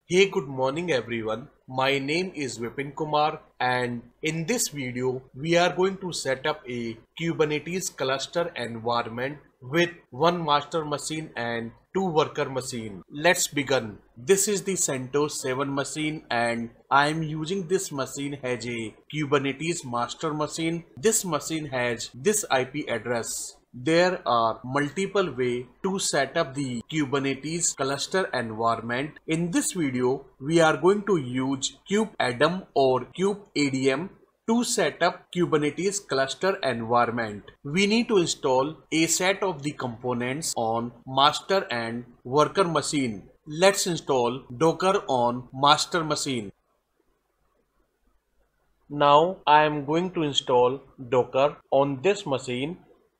Hey, good morning everyone. My name is Vipin Kumar, and in this video we are going to set up a Kubernetes cluster environment with one master machine and two worker machine. Let's begin. This is the CentOS 7 machine and I am using this machine as a Kubernetes master machine. This machine has this IP address. There are multiple ways to set up the Kubernetes cluster environment. In this video, we are going to use kubeadm or kubeadm to set up Kubernetes cluster environment. We need to install a set of the components on master and worker machine. Let's install Docker on master machine. Now I am going to install Docker on this machine.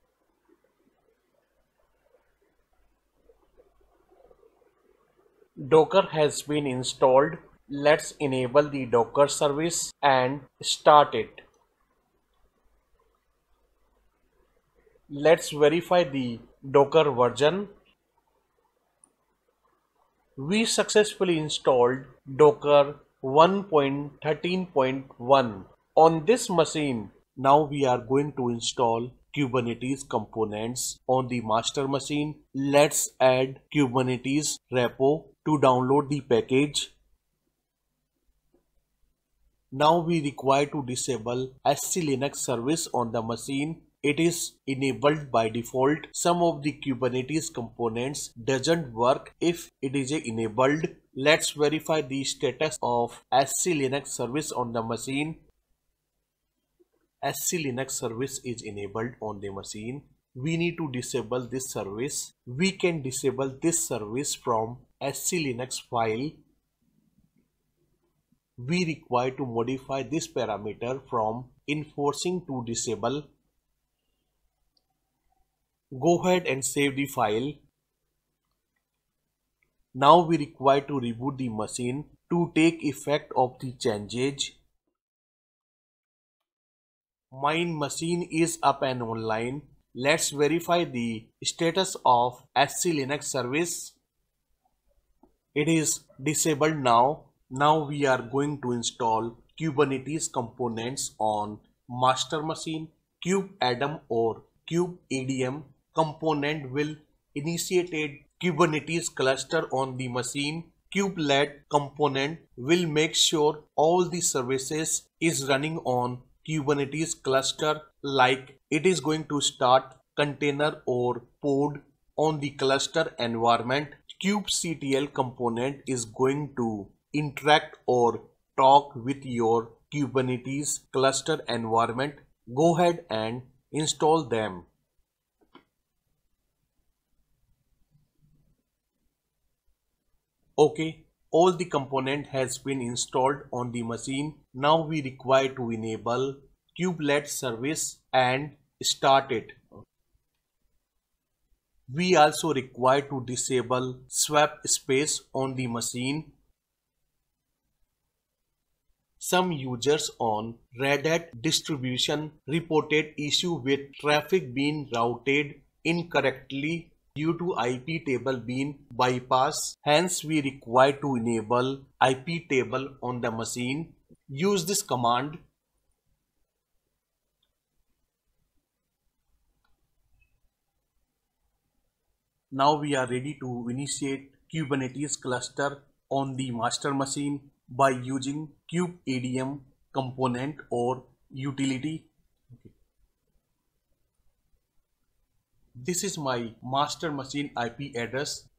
Docker has been installed. Let's enable the Docker service and start it. Let's verify the Docker version. We successfully installed Docker 1.13.1 on this machine. Now we are going to install Kubernetes components on the master machine. Let's add Kubernetes repo to download the package. Now we require to disable SC Linux service on the machine. It is enabled by default. Some of the Kubernetes components doesn't work if it is enabled. Let's verify the status of SC Linux service on the machine. SC Linux service is enabled on the machine. We need to disable this service. We can disable this service from SC Linux file. We require to modify this parameter from enforcing to disable. Go ahead and save the file. Now we require to reboot the machine to take effect of the changes. My machine is up and online. Let's verify the status of SC Linux service. It is disabled now. Now we are going to install Kubernetes components on master machine. Kubeadm or kubeadm component will initiate a Kubernetes cluster on the machine. Kubelet component will make sure all the services is running on Kubernetes cluster, like it is going to start container or pod on the cluster environment. kubectl component is going to interact or talk with your Kubernetes cluster environment. Go ahead and install them. Okay, all the component has been installed on the machine. Now we require to enable kubelet service and start it. We also require to disable swap space on the machine. Some users on Red Hat distribution reported issue with traffic being routed incorrectly due to IP table being bypassed. Hence, we require to enable IP table on the machine. Use this command. Now we are ready to initiate Kubernetes cluster on the master machine by using kubeadm component or utility. This is my master machine IP address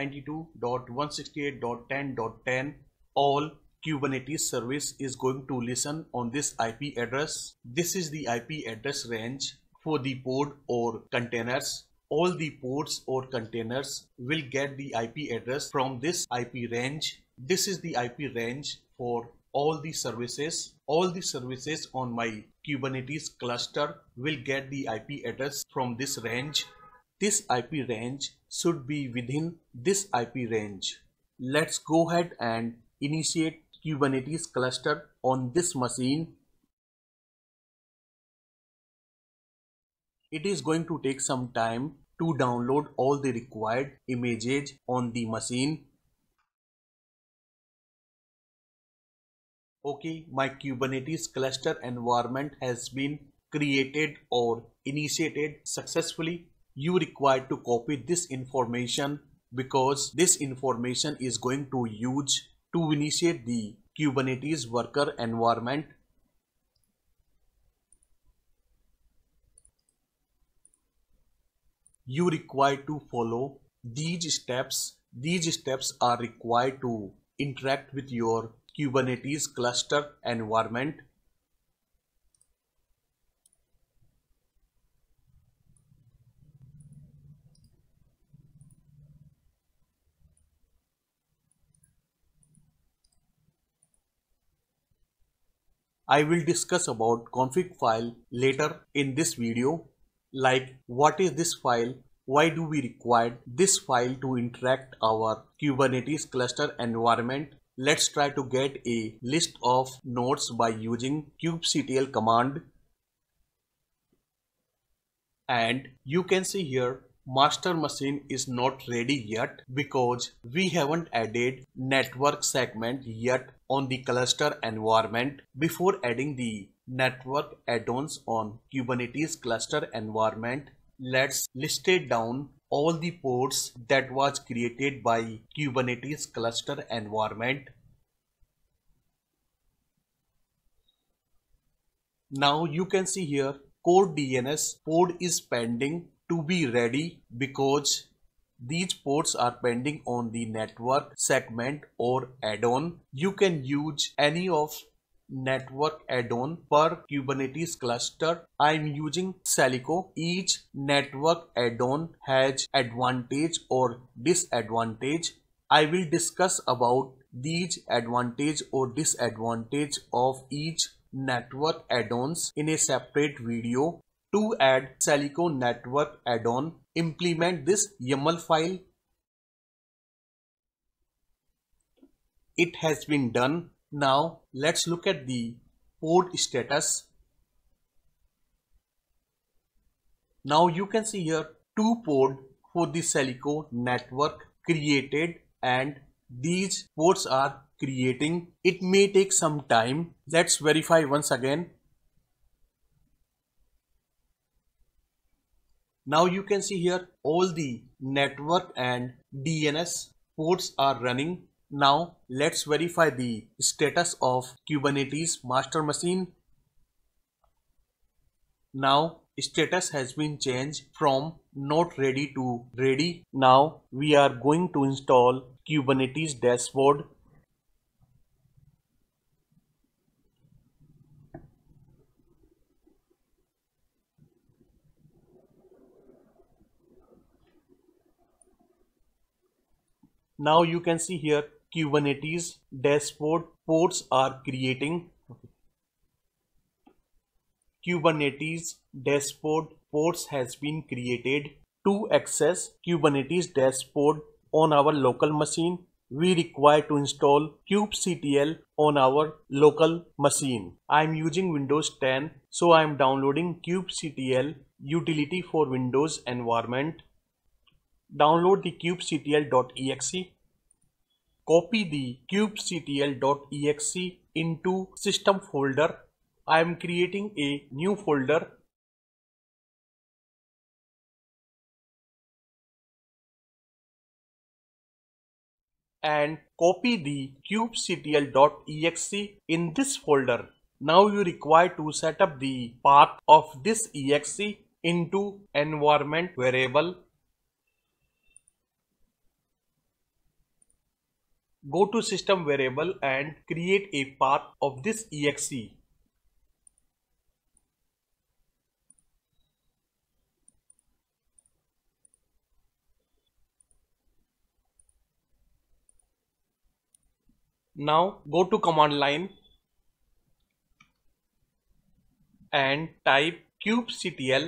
192.168.10.10. All Kubernetes service is going to listen on this IP address. This is the IP address range for the pod or containers. All the pods or containers will get the IP address from this IP range. This is the IP range for all the services. All the services on my Kubernetes cluster will get the IP address from this range. This IP range should be within this IP range. Let's go ahead and initiate Kubernetes cluster on this machine. It is going to take some time to download all the required images on the machine. Okay, my Kubernetes cluster environment has been created or initiated successfully. You require to copy this information because this information is going to use to initiate the Kubernetes worker environment. You require to follow these steps. These steps are required to interact with your Kubernetes cluster environment. I will discuss about config file later in this video, like what is this file, why do we require this file to interact our Kubernetes cluster environment. Let's try to get a list of nodes by using kubectl command. And you can see here master machine is not ready yet because we haven't added network segment yet on the cluster environment. Before adding the network add-ons on Kubernetes cluster environment, let's list it down all the ports that was created by Kubernetes cluster environment. Now you can see here core DNS port is pending to be ready because these ports are pending on the network segment or add-on. You can use any of network add-on per Kubernetes cluster. I'm using Calico. Each network add-on has advantage or disadvantage. I will discuss about these advantage or disadvantage of each network add-ons in a separate video. To add Calico network add-on, implement this YAML file. It has been done. Now let's look at the port status. Now you can see here two ports for the Calico network created and these ports are creating. It may take some time. Let's verify once again. Now you can see here all the network and DNS ports are running. Now let's verify the status of Kubernetes master machine. Now status has been changed from not ready to ready. Now we are going to install Kubernetes dashboard. Now you can see here Kubernetes dashboard ports are creating. Kubernetes dashboard ports has been created. To access Kubernetes dashboard on our local machine, we require to install kubectl on our local machine. I am using Windows 10, so I am downloading kubectl utility for Windows environment. Download the kubectl.exe. Copy the kubectl.exe into system folder. I am creating a new folder. And copy the kubectl.exe in this folder. Now you require to set up the path of this exe into environment variable. Go to system variable and create a path of this exe. Now go to command line and type kubectl.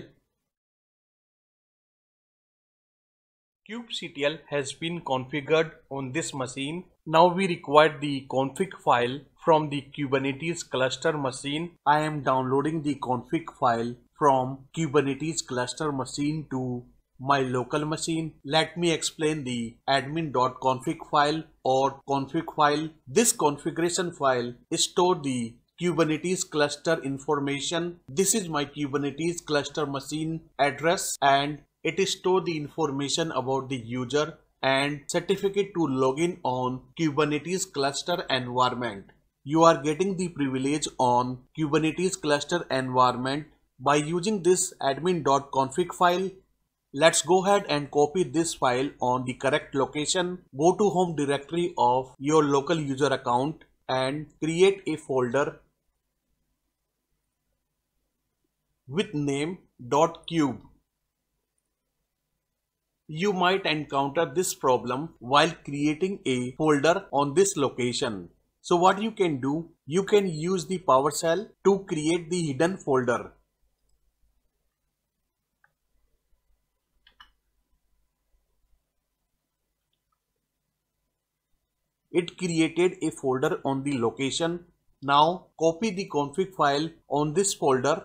Kubectl has been configured on this machine. Now we require the config file from the Kubernetes cluster machine. I am downloading the config file from Kubernetes cluster machine to my local machine. Let me explain the admin.config file or config file. This configuration file stores the Kubernetes cluster information. This is my Kubernetes cluster machine address, and it stores the information about the user and certificate to login on Kubernetes cluster environment. You are getting the privilege on Kubernetes cluster environment by using this admin.config file. Let's go ahead and copy this file on the correct location. Go to home directory of your local user account and create a folder with name .kube. You might encounter this problem while creating a folder on this location. So what you can do, you can use the PowerShell to create the hidden folder. It created a folder on the location. Now copy the config file on this folder.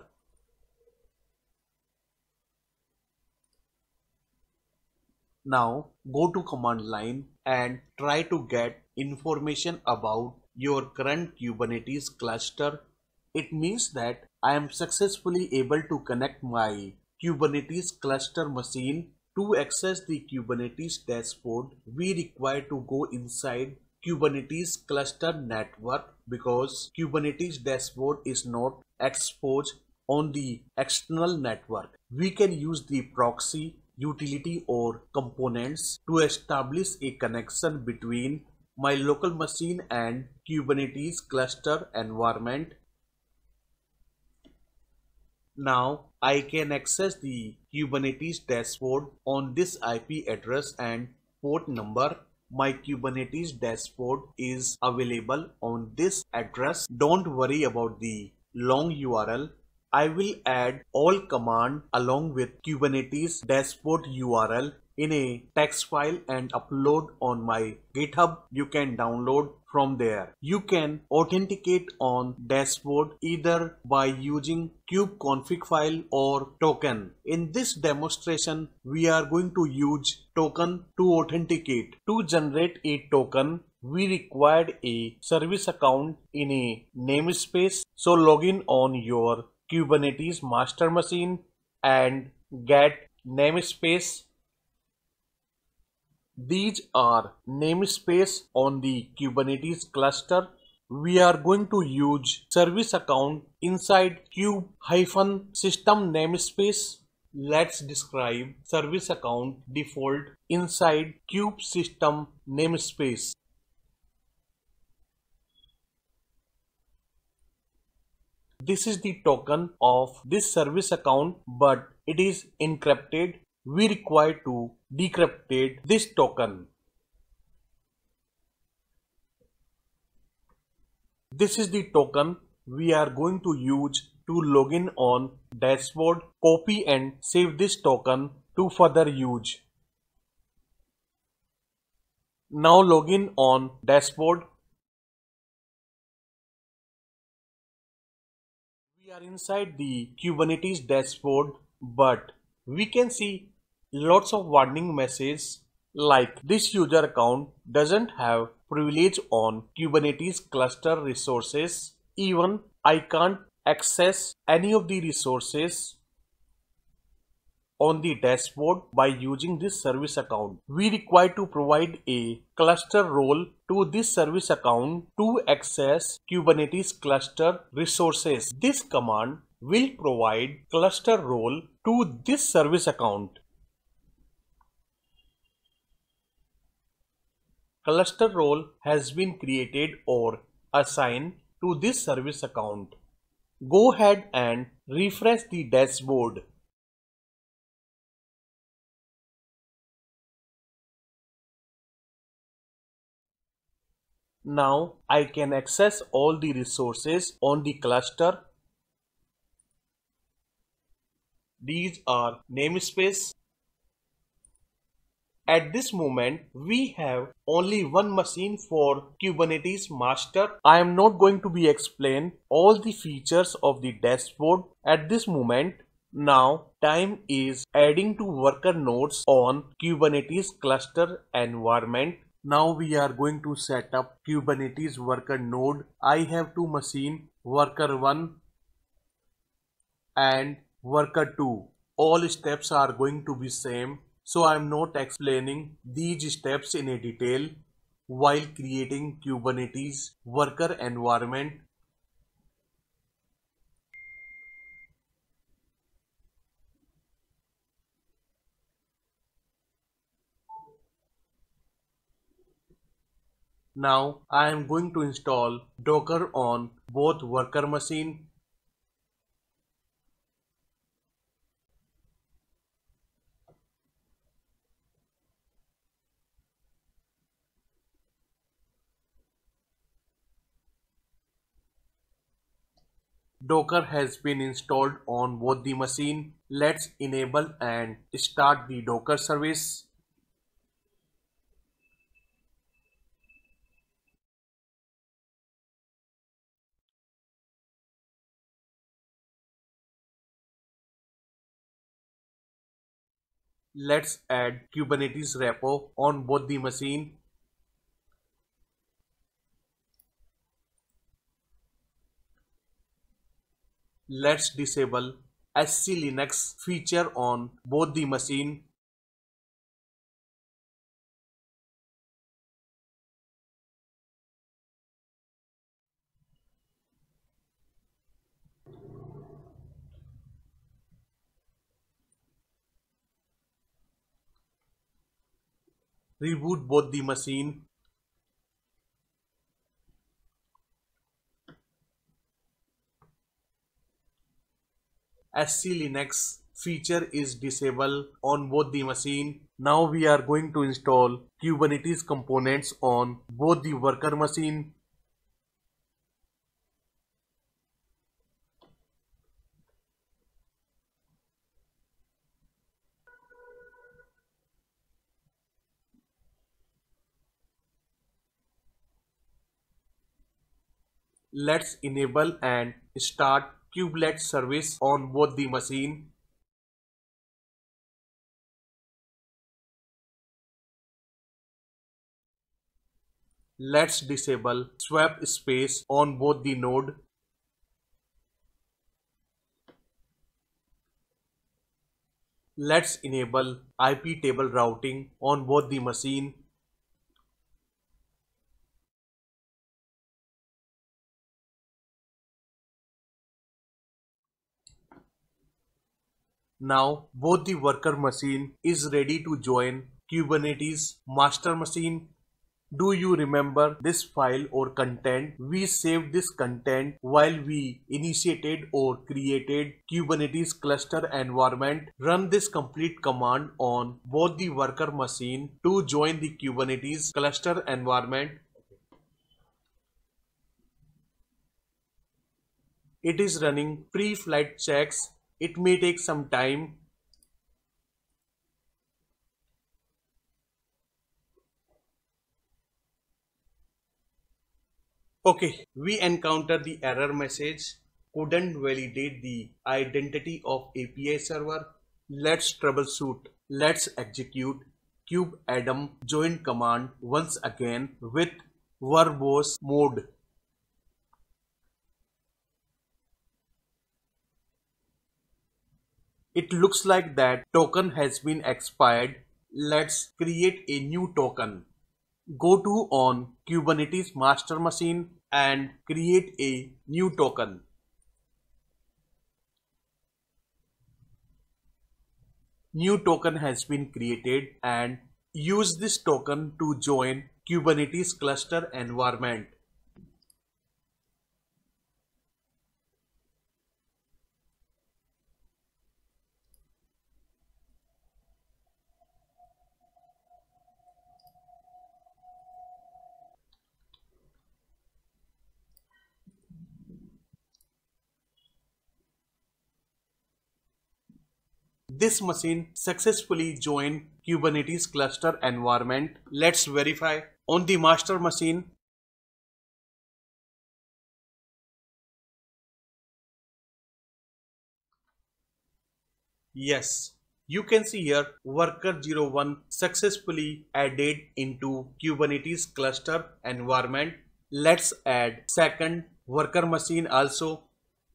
Now go to command line and try to get information about your current Kubernetes cluster. It means that I am successfully able to connect my Kubernetes cluster machine. To access the Kubernetes dashboard, we require to go inside Kubernetes cluster network because Kubernetes dashboard is not exposed on the external network. We can use the proxy, utility or components to establish a connection between my local machine and Kubernetes cluster environment. Now I can access the Kubernetes dashboard on this IP address and port number. My Kubernetes dashboard is available on this address. Don't worry about the long URL. I will add all command along with Kubernetes dashboard URL in a text file and upload on my GitHub. You can download from there. You can authenticate on dashboard either by using kubeconfig file or token. In this demonstration, we are going to use token to authenticate. To generate a token, we required a service account in a namespace. So login on your Kubernetes master machine and get namespace. These are namespace on the Kubernetes cluster. We are going to use service account inside kube-system namespace. Let's describe service account default inside kube system namespace. This is the token of this service account, but it is encrypted. We require to decrypt this token. This is the token we are going to use to login on dashboard. Copy and save this token to further use. Now login on dashboard. We are inside the Kubernetes dashboard, but we can see lots of warning messages like this user account doesn't have privilege on Kubernetes cluster resources. Even I can't access any of the resources on the dashboard by using this service account. We require to provide a cluster role to this service account to access Kubernetes cluster resources. This command will provide cluster role to this service account. Cluster role has been created or assigned to this service account. Go ahead and refresh the dashboard. Now I can access all the resources on the cluster. These are namespace. At this moment, we have only one machine for Kubernetes master. I am not going to be explain all the features of the dashboard at this moment. Now time is adding to worker nodes on Kubernetes cluster environment. Now we are going to set up Kubernetes worker node. I have two machines, worker 1 and worker 2. All steps are going to be same. So I am not explaining these steps in a detail while creating Kubernetes worker environment. Now I am going to install Docker on both worker machine. Docker has been installed on both the machine. Let's enable and start the Docker service. Let's add Kubernetes repo on both the machine. Let's disable SC Linux feature on both the machine. Reboot both the machine. SC Linux feature is disabled on both the machine. Now we are going to install Kubernetes components on both the worker machine. Let's enable and start kubelet service on both the machine. Let's disable swap space on both the node. Let's enable IP table routing on both the machine. Now both the worker machine is ready to join Kubernetes master machine. Do you remember this file or content? We saved this content while we initiated or created Kubernetes cluster environment. Run this complete command on both the worker machine to join the Kubernetes cluster environment. It is running pre-flight checks. It may take some time. Okay, we encounter the error message. Couldn't validate the identity of API server. Let's troubleshoot. Let's execute kubeadm join command once again with verbose mode. It looks like that token has been expired. Let's create a new token. Go to on Kubernetes master machine and create a new token. New token has been created and use this token to join Kubernetes cluster environment. This machine successfully joined Kubernetes cluster environment. Let's verify. On the master machine, Yes, you can see here worker 01 successfully added into Kubernetes cluster environment. Let's add second worker machine also.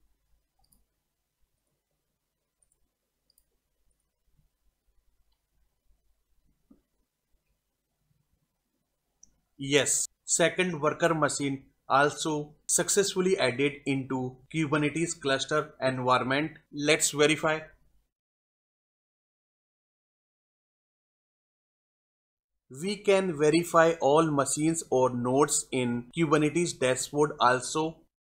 Yes, second worker machine also successfully added into Kubernetes cluster environment. Let's verify. We can verify all machines or nodes in Kubernetes dashboard also.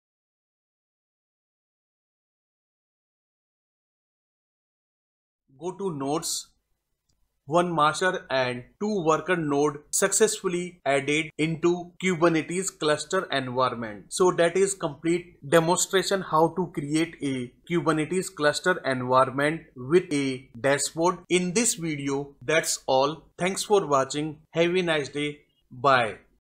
Go to nodes. One master and two worker node successfully added into Kubernetes cluster environment. So that is complete demonstration how to create a Kubernetes cluster environment with a dashboard. In this video, that's all. Thanks for watching. Have a nice day. Bye.